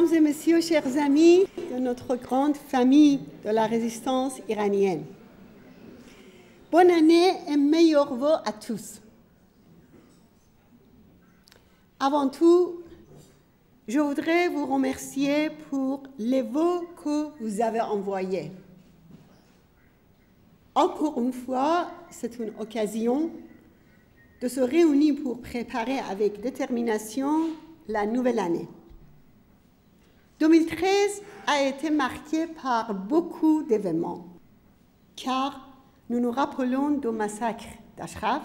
Mesdames et messieurs, chers amis de notre grande famille de la résistance iranienne, bonne année et meilleurs vœux à tous. Avant tout, je voudrais vous remercier pour les vœux que vous avez envoyés. Encore une fois, c'est une occasion de se réunir pour préparer avec détermination la nouvelle année. 2013 a été marqué par beaucoup d'événements, car nous nous rappelons du massacre d'Ashraf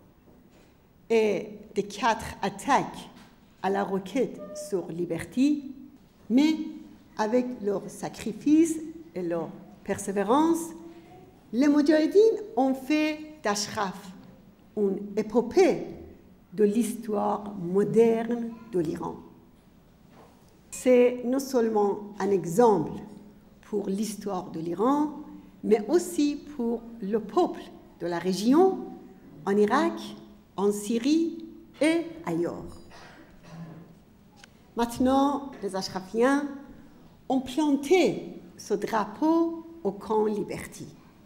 et des 4 attaques à la roquette sur Liberty, mais avec leur sacrifice et leur persévérance, les Moudjahidines ont fait d'Ashraf une épopée de l'histoire moderne de l'Iran. C'est non seulement un exemple pour l'histoire de l'Iran, mais aussi pour le peuple de la région, en Irak, en Syrie et ailleurs. Maintenant, les Ashrafiens ont planté ce drapeau au camp Liberty.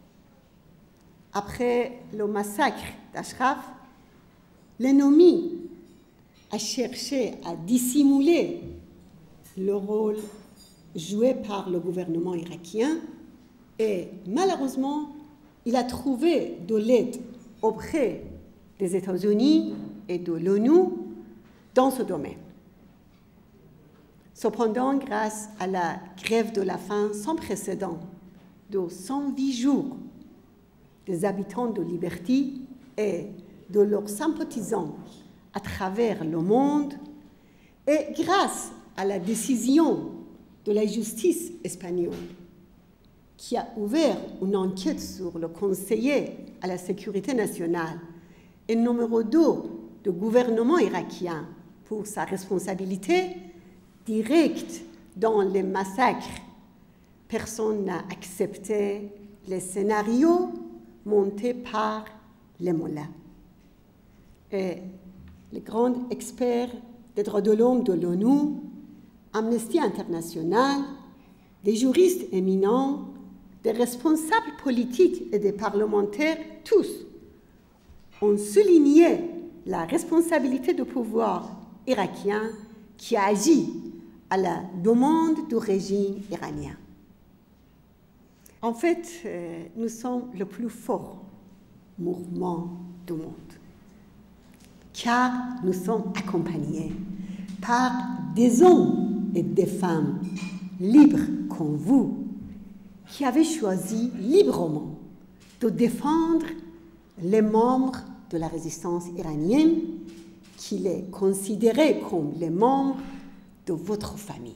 Après le massacre d'Ashraf, l'ennemi a cherché à dissimuler le rôle joué par le gouvernement irakien et malheureusement, il a trouvé de l'aide auprès des États-Unis et de l'ONU dans ce domaine. Cependant, grâce à la grève de la faim sans précédent de 108 jours des habitants de Liberty et de leurs sympathisants à travers le monde, et grâce à la décision de la justice espagnole qui a ouvert une enquête sur le conseiller à la sécurité nationale et numéro 2 du gouvernement irakien pour sa responsabilité directe dans les massacres, personne n'a accepté les scénarios montés par les mollahs. Et les grands experts des droits de l'homme de l'ONU, Amnesty International, des juristes éminents, des responsables politiques et des parlementaires, tous ont souligné la responsabilité du pouvoir irakien qui a agi à la demande du régime iranien. En fait, nous sommes le plus fort mouvement du monde, car nous sommes accompagnés par des hommes et des femmes libres comme vous, qui avez choisi librement de défendre les membres de la résistance iranienne, qui les considéraient comme les membres de votre famille.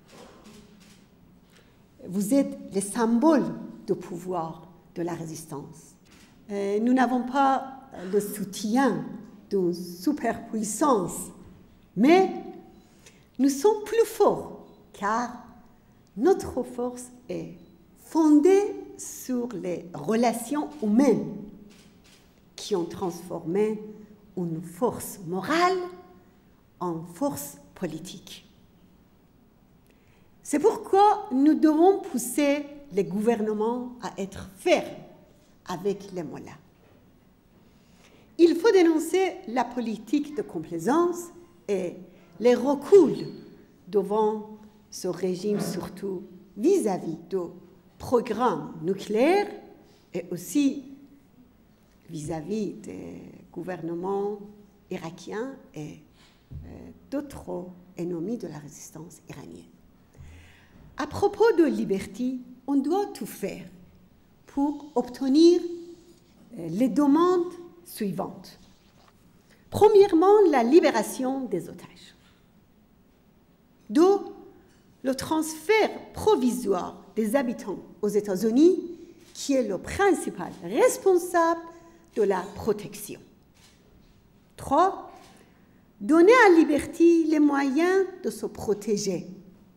Vous êtes les symboles de pouvoir de la résistance. Nous n'avons pas le soutien d'une superpuissance, mais nous sommes plus forts, car notre force est fondée sur les relations humaines qui ont transformé une force morale en force politique. C'est pourquoi nous devons pousser les gouvernements à être fermes avec les mollahs. Il faut dénoncer la politique de complaisance et les reculs devant ce régime, surtout vis-à-vis du programme nucléaire et aussi vis-à-vis des gouvernements irakiens et d'autres ennemis de la résistance iranienne. À propos de Liberty, on doit tout faire pour obtenir les demandes suivantes. Premièrement, la libération des otages. 2, le transfert provisoire des habitants aux États-Unis, qui est le principal responsable de la protection. 3, donner à Liberty les moyens de se protéger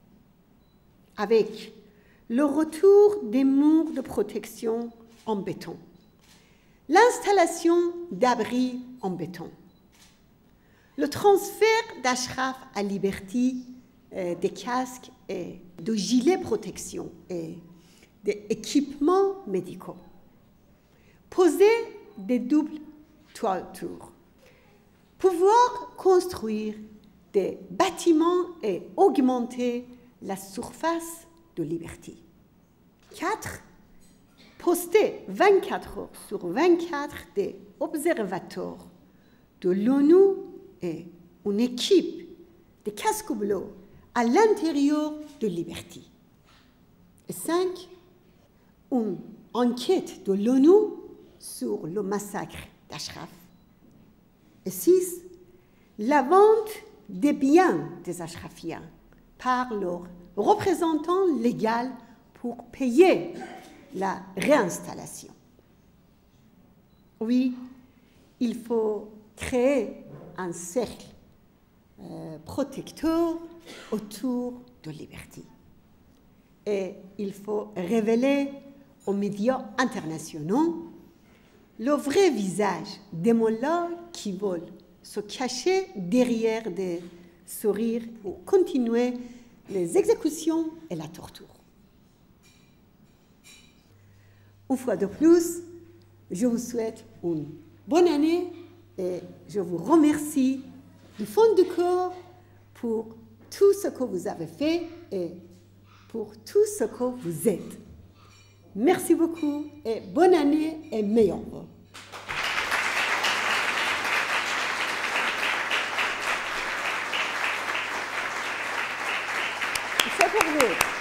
avec le retour des murs de protection en béton, l'installation d'abris en béton, le transfert d'Ashraf à Liberty des casques et de gilets protection et des équipements médicaux. Poser des doubles toitures. Pouvoir construire des bâtiments et augmenter la surface de Liberty. 4. Poster 24 heures sur 24 des observateurs de l'ONU et une équipe de casques bleus à l'intérieur de Liberty. Et 5. Une enquête de l'ONU sur le massacre d'Ashraf. Et 6. La vente des biens des Ashrafiens par leur représentant légal pour payer la réinstallation. Oui, il faut créer un cercle protecteur autour de Liberty. Et il faut révéler aux médias internationaux le vrai visage des mollahs qui veulent se cacher derrière des sourires pour continuer les exécutions et la torture. Une fois de plus, je vous souhaite une bonne année et je vous remercie du fond du cœur pour tout ce que vous avez fait et pour tout ce que vous êtes. Merci beaucoup et bonne année et meilleurs vœux. C'est pour vous.